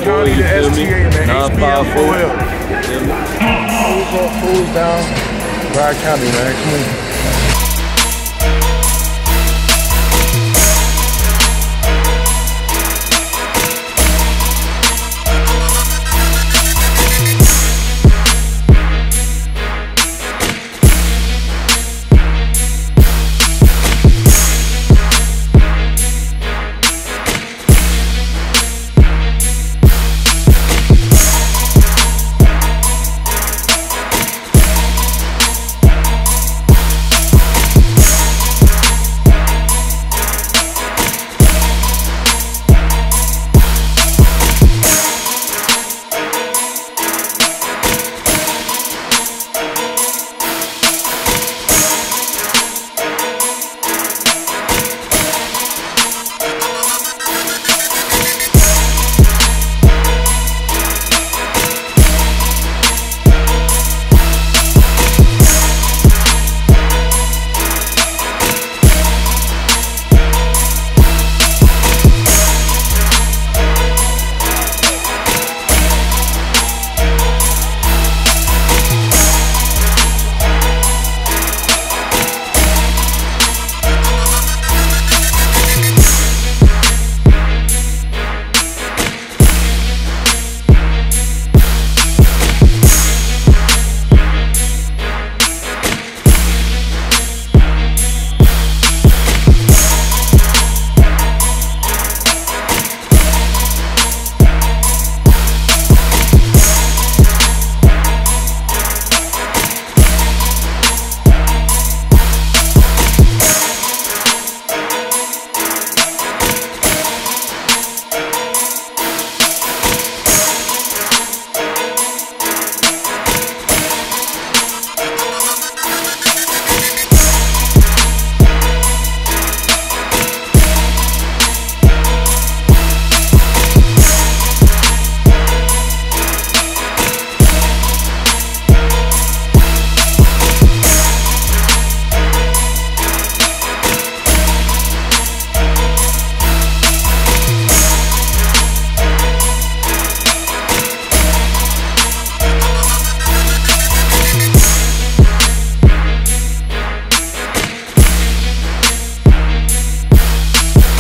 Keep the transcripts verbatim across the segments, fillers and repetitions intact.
County, you the feel S T me? A, and the Nah, H B five M four. O L. You feel me? Fools up, fools down. Broward County, man. Come on.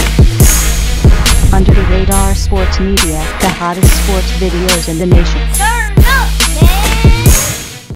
Under the Radar Sports Media, the hottest sports videos in the nation.